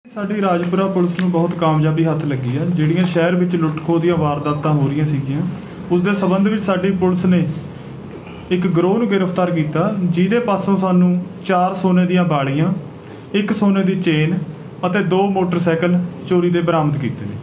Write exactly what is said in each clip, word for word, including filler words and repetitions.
ਸਾਡੀ ਰਾਜਪੁਰਾ ਪੁਲਿਸ ਨੂੰ ਬਹੁਤ ਕਾਮਯਾਬੀ ਹੱਥ ਲੱਗੀ ਹੈ। ਜਿਹੜੀਆਂ ਸ਼ਹਿਰ ਵਿੱਚ ਲੁੱਟ-ਖੋਹ ਦੀਆਂ ਵਾਰਦਾਤਾਂ ਹੋ ਰਹੀਆਂ ਸੀਗੀਆਂ, ਉਸ ਦੇ ਸਬੰਧ ਵਿੱਚ ਸਾਡੀ ਪੁਲਿਸ ਨੇ ਇੱਕ ਗਰੋਹ ਨੂੰ ਗ੍ਰਿਫਤਾਰ ਕੀਤਾ, ਜਿਹਦੇ ਪਾਸੋਂ ਸਾਨੂੰ ਚਾਰ ਸੋਨੇ ਦੀਆਂ ਬਾਲੀਆਂ, ਇੱਕ ਸੋਨੇ ਦੀ ਚੇਨ ਅਤੇ ਦੋ ਮੋਟਰਸਾਈਕਲ ਚੋਰੀ ਦੇ ਬਰਾਮਦ ਕੀਤੇ ਨੇ।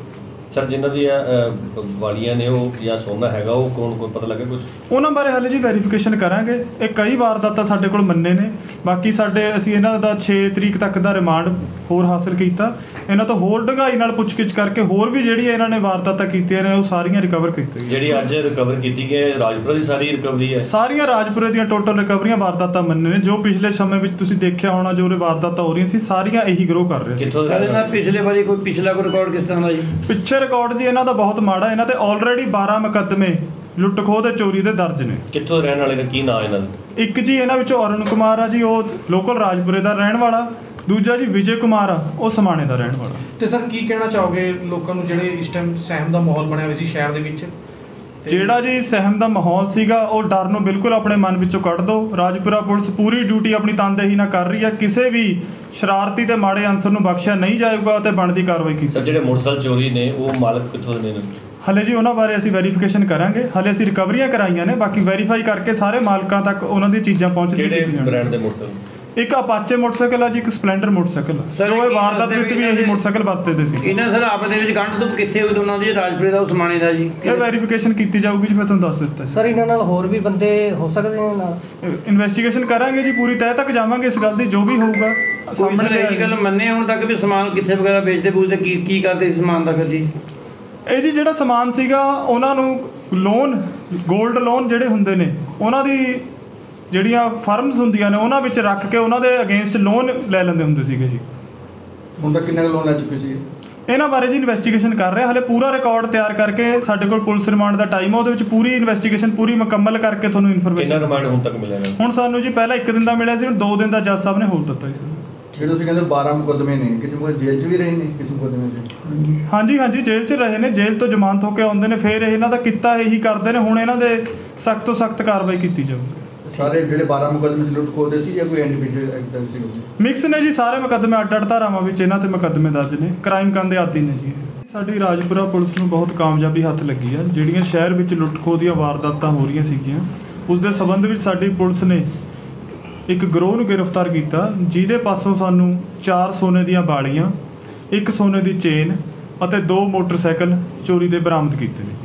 ਸਰ, ਜਿਨ੍ਹਾਂ ਦੀਆਂ ਵਾਲੀਆਂ ਨੇ ਉਹ ਜਾਂ ਸੋਨਾ ਹੈਗਾ, ਉਹ ਕੌਣ, ਕੋਈ ਪਤਾ ਲੱਗਾ ਕੁਝ? ਉਹਨਾਂ ਬਾਰੇ ਹਾਲੇ ਜੀ ਵੈਰੀਫਿਕੇਸ਼ਨ ਕਰਾਂਗੇ। ਇਹ ਕਈ ਵਾਰਦਾਤਾਂ ਸਾਡੇ ਕੋਲ ਮੰਨੇ ਨੇ। ਬਾਕੀ ਸਾਡੇ ਅਸੀਂ ਇਹਨਾਂ ਦਾ ਛੇ ਤਰੀਕ ਤੱਕ ਦਾ ਰਿਮਾਂਡ ਹੋਰ ਹਾਸਲ ਕੀਤਾ। ਇਹਨਾਂ ਤੋਂ ਹੋਰ ਡੂੰਘਾਈ ਨਾਲ ਪੁੱਛਗਿੱਛ ਕਰਕੇ ਹੋਰ ਵੀ ਜਿਹੜੀਆਂ ਇਹਨਾਂ ਨੇ ਵਾਰਦਾਤਾਂ ਕੀਤੀਆਂ ਨੇ ਉਹ ਸਾਰੀਆਂ ਰਿਕਵਰ ਕੀਤੀਆਂ। ਜਿਹੜੀ ਅੱਜ ਰਿਕਵਰ ਕੀਤੀ ਗਈ ਹੈ ਰਾਜਪੁਰਾ ਦੀ ਸਾਰੀ ਰਿਕਵਰੀ ਹੈ? ਸਾਰੀਆਂ ਰਾਜਪੁਰੇ ਦੀਆਂ ਟੋਟਲ ਰਿਕਵਰੀਆਂ ਵਾਰਦਾਤਾਂ ਮੰਨੇ ਨੇ। ਜੋ ਪਿਛਲੇ ਸਮੇਂ ਵਿੱਚ ਤੁਸੀਂ ਦੇਖਿਆ ਹੋਣਾ, ਜੋ ਵਾਰਦਾਤਾਂ ਹੋ ਰਹੀਆਂ ਸੀ, ਸਾਰੀਆਂ ਇਹੀ ਗਰੋਹ ਕਰ ਰਹੇ ਸੀ। ਸਰ, ਇਹਨਾਂ ਪਿਛਲੇ ਵਾਰੀ ਕੋਈ ਪਿਛਲਾ ਕੋਈ ਰਿਕਾਰਡ ਕਿਸ ਤਰ੍ਹਾਂ ਦਾ ਜੀ? ਪਿੱਛੇ ਰਿਕਾਰਡ ਜੀ ਇਹਨਾਂ ਦਾ ਬਹੁਤ ਮਾੜਾ। ਇਹਨਾਂ ਤੇ ਆਲਰੇਡੀ ਬਾਰਾਂ ਮੁਕੱਦਮੇ ਲੁੱਟ ਖੋਹ ਤੇ ਚੋਰੀ ਦੇ ਦਰਜ ਨੇ। ਕਿੱਥੋਂ ਰਹਿਣ ਵਾਲੇ ਨੇ, ਕੀ ਨਾਂ ਇਹਨਾਂ ਦਾ? ਇੱਕ ਜੀ ਇਹਨਾਂ ਵਿੱਚੋਂ ਅਰੁਣ ਕੁਮਾਰ ਆ ਜੀ, ਉਹ ਲੋਕਲ ਰਾਜਪੁਰੇ ਦਾ ਰਹਿਣ ਵਾਲਾ। ਦੂਜਾ ਜੀ ਵਿਜੇ ਕੁਮਾਰ ਆ, ਉਹ ਸਮਾਣੇ ਦਾ ਰਹਿਣ ਵਾਲਾ। ਤੇ ਸਰ, ਕੀ ਕਹਿਣਾ ਚਾਹੋਗੇ ਲੋਕਾਂ ਨੂੰ ਜਿਹੜੇ ਇਸ ਟਾਈਮ ਸਹਿਮ ਦਾ ਮਾਹੌਲ ਬਣਿਆ ਹੋਇਆ ਸੀ ਸ਼ਹਿਰ ਦੇ ਵਿੱਚ? ਜਿਹੜਾ ਜੀ ਸਹਿਮ ਦਾ ਮਾਹੌਲ ਸੀਗਾ, ਉਹ ਡਰ ਨੂੰ ਬਿਲਕੁਲ ਆਪਣੇ ਮਨ ਵਿੱਚੋਂ ਕੱਢ ਦਿਓ। ਰਾਜਪੁਰਾ ਪੁਲਿਸ ਪੂਰੀ ਡਿਊਟੀ ਆਪਣੀ ਤਨਦੇਹੀ ਨਾਲ ਕਰ ਰਹੀ ਹੈ। ਕਿਸੇ ਵੀ ਸ਼ਰਾਰਤੀ ਤੇ ਮਾੜੇ ਅਨਸਰ ਨੂੰ ਬਖਸ਼ਿਆ ਨਹੀਂ ਜਾਊਗਾ ਤੇ ਬਣਦੀ ਕਾਰਵਾਈ ਕੀਤੀ। ਸਰ, ਜਿਹੜੇ ਮੋਟਰਸਾਈਕਲ ਚੋਰੀ ਨੇ ਉਹ ਮਾਲਕ ਕਿੱਥੋਂ ਦੇ ਨੇ? ਹਲੇ ਜੀ ਉਹਨਾਂ ਬਾਰੇ ਅਸੀਂ ਵੈਰੀਫਿਕੇਸ਼ਨ ਕਰਾਂਗੇ। ਹਲੇ ਅਸੀਂ ਰਿਕਵਰੀਆਂ ਕਰਾਈਆਂ ਨੇ, ਬਾਕੀ ਵੈਰੀਫਾਈ ਕਰਕੇ ਸਾਰੇ ਮਾਲਕਾਂ ਤੱਕ ਉਹਨਾਂ ਦੀਆਂ ਚੀਜ਼ਾਂ ਪਹੁੰਚਦੀਆਂ ਕੀਤੀਆਂ। ਕਿਹੜੇ ਬ੍ਰਾਂਡ ਦੇ ਮੋਟਰਸਾਈਕਲ? ਇੱਕ ਅਪਾਚੇ ਮੋਟਰਸਾਈਕਲ ਆ ਜੀ, ਇੱਕ ਸਪਲੈਂਡਰ ਮੋਟਰਸਾਈਕਲ, ਜੋ ਇਹ ਵਾਰਦਾਤ ਵਿੱਚ ਵੀ ਇਹੀ ਮੋਟਰਸਾਈਕਲ ਵਰਤਦੇ ਸੀ। ਇਹਨਾਂ ਸਰ ਆਪਸ ਦੇ ਵਿੱਚ ਗੰਢ ਤੋਂ ਕਿੱਥੇ ਹੋਈ ਦੋਨਾਂ ਦੀ, ਰਾਜਪੁਰੇ ਦਾ, ਉਸਮਾਣੇ ਦਾ ਜੀ? ਇਹ ਵੈਰੀਫਿਕੇਸ਼ਨ ਕੀਤੀ ਜਾਊਗੀ ਜੀ, ਮੈਂ ਤੁਹਾਨੂੰ ਦੱਸ ਦਿੱਤਾ ਸਰ। ਇਹਨਾਂ ਨਾਲ ਹੋਰ ਵੀ ਬੰਦੇ ਹੋ ਸਕਦੇ ਨੇ ਨਾਲ? ਇਨਵੈਸਟੀਗੇਸ਼ਨ ਕਰਾਂਗੇ ਜੀ, ਪੂਰੀ ਤਹਿ ਤੱਕ ਜਾਵਾਂਗੇ ਇਸ ਗੱਲ ਦੀ। ਜੋ ਵੀ ਹੋਊਗਾ ਸਾਹਮਣੇ ਇਹ ਗੱਲ ਮੰਨੇ ਹੁਣ ਤੱਕ ਵੀ ਸਮਾਨ ਕਿੱਥੇ ਵਗੈਰਾ ਵੇਚਦੇ ਬੂਝਦੇ ਕੀ ਕੀ ਕਰਦੇ ਸੀ ਸਮਾਨ ਦਾ ਕਦੀ? ਇਹ ਜੀ ਜਿਹੜਾ ਸਮਾਨ ਸੀਗਾ, ਉਹਨਾਂ ਨੂੰ ਲੋਨ, ਗੋਲਡ ਲੋਨ ਜਿਹੜੇ ਹੁੰਦੇ ਨੇ, ਉਹਨਾਂ ਦੀ ਜਿਹੜੀਆਂ ਫਰਮਸ ਹੁੰਦੀਆਂ ਨੇ, ਉਹਨਾਂ ਵਿੱਚ ਰੱਖ ਕੇ ਉਹਨਾਂ ਦੇ ਅਗੇਂਸਟ ਲੋਨ ਲੈ ਲੈਂਦੇ ਹੁੰਦੇ ਸੀਗੇ ਜੀ। ਹੁਣ ਤੱਕ ਕਿੰਨੇ ਲੋਨ ਲੈ ਚੁੱਕੇ ਸੀ? ਇਹਨਾਂ ਬਾਰੇ ਜੀ ਇਨਵੈਸਟੀਗੇਸ਼ਨ ਕਰ ਰਹੇ ਹਾਂ। ਹਲੇ ਪੂਰਾ ਰਿਕਾਰਡ ਤਿਆਰ ਕਰਕੇ ਸਾਡੇ ਕੋਲ ਪੁਲਿਸ ਰਿਮਾਂਡ ਦਾ ਟਾਈਮ ਆ, ਉਹਦੇ ਵਿੱਚ ਪੂਰੀ ਇਨਵੈਸਟੀਗੇਸ਼ਨ ਪੂਰੀ ਮੁਕੰਮਲ ਕਰਕੇ ਤੁਹਾਨੂੰ ਇਨਫੋਰਮੇਸ਼ਨ। ਕਿੰਨਾ ਰਿਮਾਂਡ ਹੁਣ ਤੱਕ ਮਿਲਿਆ? ਹੁਣ ਸਾਨੂੰ ਜੀ ਪਹਿਲਾਂ ਇੱਕ ਦਿਨ ਦਾ ਮਿਲਿਆ ਸੀ, ਹੁਣ ਦੋ ਦਿਨ ਦਾ ਜੱਜ ਸਾਹਿਬ ਨੇ ਹੋਰ ਦਿੱਤਾ ਸੀ। ਜਿਹੜੇ ਤੁਸੀਂ ਕਹਿੰਦੇ ਬਾਰਾਂ ਮੁਕੱਦਮੇ ਨੇ, ਕਿਸੇ ਕੋਲ ਜੇਲ੍ਹ 'ਚ ਵੀ ਰਹੇ ਨੇ, ਕਿਸੇ ਮੁਕੱਦਮੇ 'ਚ? ਹਾਂਜੀ ਹਾਂਜੀ, ਜੇਲ੍ਹ 'ਚ ਰਹੇ ਨੇ। ਜੇਲ੍ਹ ਤੋਂ ਜ਼ਮਾਨਤ ਹੋ ਕੇ ਆਉਂਦੇ ਨੇ, ਫਿਰ ਇਹਨਾਂ ਦਾ ਕਿੱਤਾ ਇਹੀ ਕਰਦੇ ਨੇ। ਹੁਣ ਇਹਨਾਂ ਦੇ ਸਖਤ ਤੋਂ ਸਖਤ ਕਾਰਵਾਈ ਕੀਤੀ ਜਾਊਗੀ। ਸਾਰੇ ਜਿਹੜੇ ਬਾਰਾਂ ਮੁਕੱਦਮੇ ਸੀ ਲੁੱਟ ਖੋਹ ਦੇ ਸੀ ਜਾਂ ਕੋਈ ਇੰਡੀਵਿਜੂਅਲ ਐਕਟਿਵ ਸੀ? ਮਿਕਸ ਨੇ ਜੀ, ਸਾਰੇ ਮੁਕੱਦਮੇ ਅੱਡ ਅੱਡ ਧਾਰਾਵਾਂ ਵਿੱਚ ਇਹਨਾਂ ਤੇ ਮੁਕੱਦਮੇ ਦਰਜ ਨੇ। ਕ੍ਰਾਈਮ ਕਰਨ ਦੇ ਆਦੀ ਨੇ ਜੀ। ਸਾਡੀ ਰਾਜਪੁਰਾ ਪੁਲਿਸ ਨੂੰ ਬਹੁਤ ਕਾਮਯਾਬੀ ਹੱਥ ਲੱਗੀ ਹੈ। ਜਿਹੜੀਆਂ ਸ਼ਹਿਰ ਵਿੱਚ ਲੁੱਟ ਖੋਹ ਦੀਆਂ ਵਾਰਦਾਤਾਂ ਹੋ ਰਹੀਆਂ ਸੀਗੀਆਂ, ਉਸ ਦੇ ਸਬੰਧ ਵਿੱਚ ਸਾਡੀ ਪੁਲਿਸ ਨੇ ਇੱਕ ਗਰੋਹ ਨੂੰ ਗ੍ਰਿਫਤਾਰ ਕੀਤਾ, ਜਿਹਦੇ ਪਾਸੋਂ ਸਾਨੂੰ ਚਾਰ ਸੋਨੇ ਦੀਆਂ ਬਾਲੀਆਂ, ਇੱਕ ਸੋਨੇ ਦੀ ਚੇਨ ਅਤੇ ਦੋ ਮੋਟਰਸਾਈਕਲ ਚੋਰੀ ਦੇ ਬਰਾਮਦ ਕੀਤੇ ਨੇ।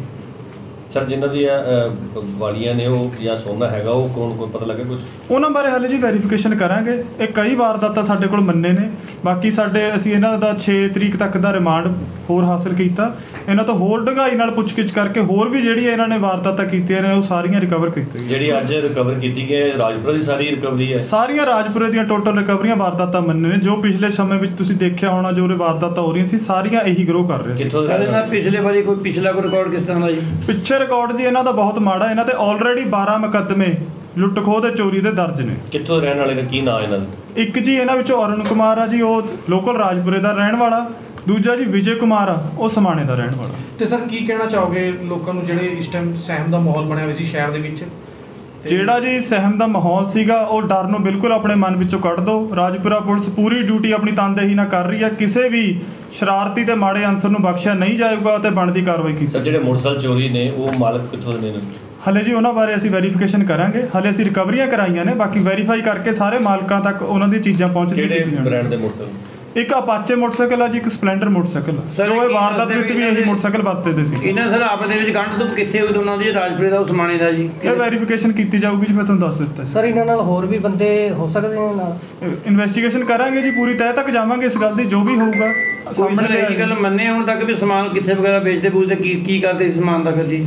ਸਰ, ਜਿਨ੍ਹਾਂ ਦੀਆਂ ਵਾਲੀਆਂ ਨੇ ਉਹ ਜਾਂ ਸੋਨਾ ਹੈਗਾ, ਉਹ ਕੌਣ, ਕੋਈ ਪਤਾ ਲੱਗਾ ਕੁਝ? ਉਹਨਾਂ ਬਾਰੇ ਹਾਲੇ ਜੀ ਵੈਰੀਫਿਕੇਸ਼ਨ ਕਰਾਂਗੇ। ਇਹ ਕਈ ਵਾਰਦਾਤਾਂ ਸਾਡੇ ਕੋਲ ਮੰਨੇ ਨੇ। ਬਾਕੀ ਸਾਡੇ ਅਸੀਂ ਇਹਨਾਂ ਦਾ ਛੇ ਤਰੀਕ ਤੱਕ ਦਾ ਰਿਮਾਂਡ ਹੋਰ ਹਾਸਲ ਕੀਤਾ। ਇਹਨਾਂ ਤੋਂ ਹੋਰ ਡੂੰਘਾਈ ਨਾਲ ਪੁੱਛਗਿੱਛ ਕਰਕੇ ਹੋਰ ਵੀ ਜਿਹੜੀਆਂ ਇਹਨਾਂ ਨੇ ਵਾਰਦਾਤਾਂ ਕੀਤੀਆਂ ਨੇ ਉਹ ਸਾਰੀਆਂ ਰਿਕਵਰ ਕੀਤੀਆਂ। ਜਿਹੜੀ ਅੱਜ ਰਿਕਵਰ ਕੀਤੀ ਗਈ ਹੈ ਰਾਜਪੁਰਾ ਦੀ ਸਾਰੀ ਰਿਕਵਰੀ ਹੈ? ਸਾਰੀਆਂ ਰਾਜਪੁਰੇ ਦੀਆਂ ਟੋਟਲ ਰਿਕਵਰੀਆਂ ਵਾਰਦਾਤਾਂ ਮੰਨੇ ਨੇ। ਜੋ ਪਿਛਲੇ ਸਮੇਂ ਵਿੱਚ ਤੁਸੀਂ ਦੇਖਿਆ ਹੋਣਾ, ਜੋ ਵਾਰਦਾਤਾਂ ਹੋ ਰਹੀਆਂ ਸੀ, ਸਾਰੀਆਂ ਇਹੀ ਗਰੋਹ ਕਰ ਰਹੇ ਸੀ। ਸਰ, ਇਹਨਾਂ ਪਿਛਲੇ ਵਾਰੀ ਕੋਈ ਪਿਛਲਾ ਕੋਈ ਰਿਕਾਰਡ ਕਿਸ ਤਰ੍ਹਾਂ ਦਾ ਜੀ? ਪਿੱਛੇ ਰਿਕਾਰਡ ਜੀ ਇਹਨਾਂ ਦਾ ਬਹੁਤ ਮਾੜਾ। ਇਹਨਾਂ ਤੇ ਆਲਰੇਡੀ ਬਾਰਾਂ ਮੁਕੱਦਮੇ ਲੁੱਟ ਖੋਹ ਤੇ ਚੋਰੀ ਦੇ ਦਰਜ ਨੇ। ਕਿੱਥੋਂ ਰਹਿਣ ਵਾਲੇ ਨੇ, ਕੀ ਨਾਂ ਇਹਨਾਂ ਦਾ? ਇੱਕ ਜੀ ਇਹਨਾਂ ਵਿੱਚੋਂ ਅਰੁਣ ਕੁਮਾਰ ਆ ਜੀ, ਉਹ ਲੋਕਲ ਰਾਜਪੁਰੇ ਦਾ ਰਹਿਣ ਵਾਲਾ। ਦੂਜਾ ਜੀ ਵਿਜੇ ਕੁਮਾਰ ਆ, ਉਹ ਸਮਾਣੇ ਦਾ ਰਹਿਣ ਵਾਲਾ। ਤੇ ਸਰ, ਕੀ ਕਹਿਣਾ ਚਾਹੋਗੇ ਲੋਕਾਂ ਨੂੰ ਜਿਹੜੇ ਇਸ ਟਾਈਮ ਸਹਿਮ ਦਾ ਮਾਹੌਲ ਬਣਿਆ ਹੋਇਆ ਸੀ ਸ਼ਹਿਰ ਦੇ ਵਿੱਚ? ਜਿਹੜਾ ਜੀ ਸਹਿਮ ਦਾ ਮਾਹੌਲ ਸੀਗਾ, ਉਹ ਡਰ ਨੂੰ ਬਿਲਕੁਲ ਆਪਣੇ ਮਨ ਵਿੱਚੋਂ ਕੱਢ ਦਿਓ। ਰਾਜਪੁਰਾ ਪੁਲਿਸ ਪੂਰੀ ਡਿਊਟੀ ਆਪਣੀ ਤਨਦੇਹੀ ਨਾਲ ਕਰ ਰਹੀ ਹੈ। ਕਿਸੇ ਵੀ ਸ਼ਰਾਰਤੀ ਤੇ ਮਾੜੇ ਅਨਸਰ ਨੂੰ ਬਖਸ਼ਿਆ ਨਹੀਂ ਜਾਊਗਾ ਤੇ ਬਣਦੀ ਕਾਰਵਾਈ ਕੀਤੀ। ਸਰ, ਜਿਹੜੇ ਮੋਟਰਸਾਈਕਲ ਚੋਰੀ ਨੇ ਉਹ ਮਾਲਕ ਕਿੱਥੋਂ ਦੇ ਨੇ? ਹਲੇ ਜੀ ਉਹਨਾਂ ਬਾਰੇ ਅਸੀਂ ਵੈਰੀਫਿਕੇਸ਼ਨ ਕਰਾਂਗੇ। ਹਲੇ ਅਸੀਂ ਰਿਕਵਰੀਆਂ ਕਰਾਈਆਂ ਨੇ, ਬਾਕੀ ਵੈਰੀਫਾਈ ਕਰਕੇ ਸਾਰੇ ਮਾਲਕਾਂ ਤੱਕ ਉਹਨਾਂ ਦੀਆਂ ਚੀਜ਼ਾਂ ਪਹੁੰਚਦੀਆਂ। ਕਿਹੜੇ ਬ੍ਰਾਂਡ ਦੇ ਮੋਟਰਸਾਈਕਲ? ਇੱਕ ਅਪਾਚੇ ਮੋਟਰਸਾਈਕਲ ਆ ਜੀ, ਇੱਕ ਸਪਲੈਂਡਰ ਮੋਟਰਸਾਈਕਲ, ਜੋ ਇਹ ਵਾਰਦਾਤ ਵਿੱਚ ਵੀ ਇਹੀ ਮੋਟਰਸਾਈਕਲ ਵਰਤਦੇ ਸੀ। ਇਹਨਾਂ ਸਰ ਆਪਸ ਦੇ ਵਿੱਚ ਗੰਢ ਤੋਂ ਕਿੱਥੇ ਹੋਈ ਦੋਨਾਂ ਦੀ, ਰਾਜਪੁਰੇ ਦਾ, ਉਸਮਾਣੇ ਦਾ ਜੀ? ਇਹ ਵੈਰੀਫਿਕੇਸ਼ਨ ਕੀਤੀ ਜਾਊਗੀ ਜੀ, ਮੈਂ ਤੁਹਾਨੂੰ ਦੱਸ ਦਿੱਤਾ। ਸਰ, ਇਹਨਾਂ ਨਾਲ ਹੋਰ ਵੀ ਬੰਦੇ ਹੋ ਸਕਦੇ ਨੇ ਨਾਲ? ਇਨਵੈਸਟੀਗੇਸ਼ਨ ਕਰਾਂਗੇ ਜੀ, ਪੂਰੀ ਤਹਿ ਤੱਕ ਜਾਵਾਂਗੇ ਇਸ ਗੱਲ ਦੀ। ਜੋ ਵੀ ਹੋਊਗਾ ਸਾਹਮਣੇ ਇਹ ਗੱਲ ਮੰਨੇ ਹੁਣ ਤੱਕ ਵੀ ਸਮਾਨ ਕਿੱਥੇ ਵਗੈਰਾ ਵੇਚਦੇ ਬੂਝਦੇ ਕੀ ਕੀ ਕਰਦੇ ਸੀ ਸਮਾਨ ਦਾ ਕਦੀ?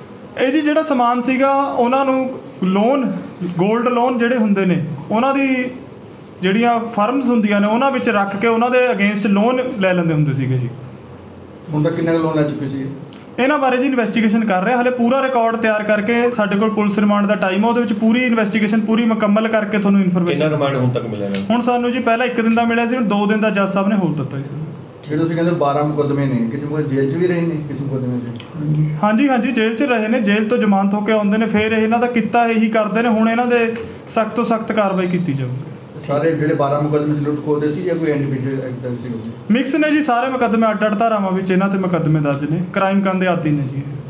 ਇਹ ਜੀ ਜਿਹੜਾ ਸਮਾਨ ਸੀਗਾ, ਉਹਨਾਂ ਨੂੰ ਲੋਨ, ਗੋਲਡ ਲੋਨ ਜਿਹੜੇ ਹੁੰਦੇ ਨੇ, ਉਹਨਾਂ ਦੀ ਜਿਹੜੀਆਂ ਫਰਮਸ ਹੁੰਦੀਆਂ ਨੇ, ਉਹਨਾਂ ਵਿੱਚ ਰੱਖ ਕੇ ਉਹਨਾਂ ਦੇ ਅਗੇਂਸਟ ਲੋਨ ਲੈ ਲੈਂਦੇ ਹੁੰਦੇ ਸੀਗੇ ਜੀ। ਹੁਣ ਤੱਕ ਕਿੰਨੇ ਲੋਨ ਲੈ ਚੁੱਕੇ ਸੀ? ਇਹਨਾਂ ਬਾਰੇ ਜੀ ਇਨਵੈਸਟੀਗੇਸ਼ਨ ਕਰ ਰਹੇ ਹਾਂ। ਹਲੇ ਪੂਰਾ ਰਿਕਾਰਡ ਤਿਆਰ ਕਰਕੇ ਸਾਡੇ ਕੋਲ ਪੁਲਿਸ ਰਿਮਾਂਡ ਦਾ ਟਾਈਮ ਆ, ਉਹਦੇ ਵਿੱਚ ਪੂਰੀ ਇਨਵੈਸਟੀਗੇਸ਼ਨ ਪੂਰੀ ਮੁਕੰਮਲ ਕਰਕੇ ਤੁਹਾਨੂੰ ਇਨਫੋਰਮੇਸ਼ਨ। ਕਿੰਨਾ ਰਿਮਾਂਡ ਹੁਣ ਤੱਕ ਮਿਲਿਆ? ਹੁਣ ਸਾਨੂੰ ਜੀ ਪਹਿਲਾਂ ਇੱਕ ਦਿਨ ਦਾ ਮਿਲਿਆ ਸੀ, ਹੁਣ ਦੋ ਦਿਨ ਦਾ ਜੱਜ ਸਾਹਿਬ ਨੇ ਹੋਰ ਦਿੱਤਾ ਸੀ। ਜਿਹੜੇ ਤੁਸੀਂ ਕਹਿੰਦੇ ਬਾਰਾਂ ਮੁਕੱਦਮੇ ਨੇ, ਕਿਸੇ ਕੋਲ ਜੇਲ੍ਹ 'ਚ ਵੀ ਰਹੇ ਨੇ, ਕਿਸੇ ਮੁਕੱਦਮੇ 'ਚ? ਹਾਂਜੀ ਹਾਂਜੀ, ਜੇਲ੍ਹ 'ਚ ਰਹੇ ਨੇ। ਜੇਲ੍ਹ ਤੋਂ ਜ਼ਮਾਨਤ ਹੋ ਕੇ ਆਉਂਦੇ ਨੇ, ਫਿਰ ਇਹਨਾਂ ਦਾ ਕਿੱਤਾ ਇਹੀ ਕਰਦੇ ਨੇ। ਹੁਣ ਇਹਨਾਂ ਦੇ ਸਖਤ ਤੋਂ ਸਖਤ ਕਾਰਵਾਈ ਕੀਤੀ ਜਾਊਗੀ। ਸਾਰੇ ਜਿਹੜੇ ਬਾਰਾਂ ਮੁਕੱਦਮੇ ਸੀ ਲੁੱਟ ਖੋਹ ਦੇ ਸੀ ਜਾਂ ਕੋਈ ਇੰਡੀਵਿਜੂਅਲ ਐਕਟਰ ਸੀ ਉਹ? ਮਿਕਸ ਨੇ ਜੀ, ਸਾਰੇ ਮੁਕੱਦਮੇ ਅੱਡ ਅੱਡ ਧਾਰਾਵਾਂ ਵਿੱਚ ਇਹਨਾਂ ਤੇ ਮੁਕੱਦਮੇ ਦਰਜ ਨੇ, ਕ੍ਰਾਈਮ ਕਰਨ ਦੇ ਆਦੀ ਨੇ ਜੀ ਇਹ।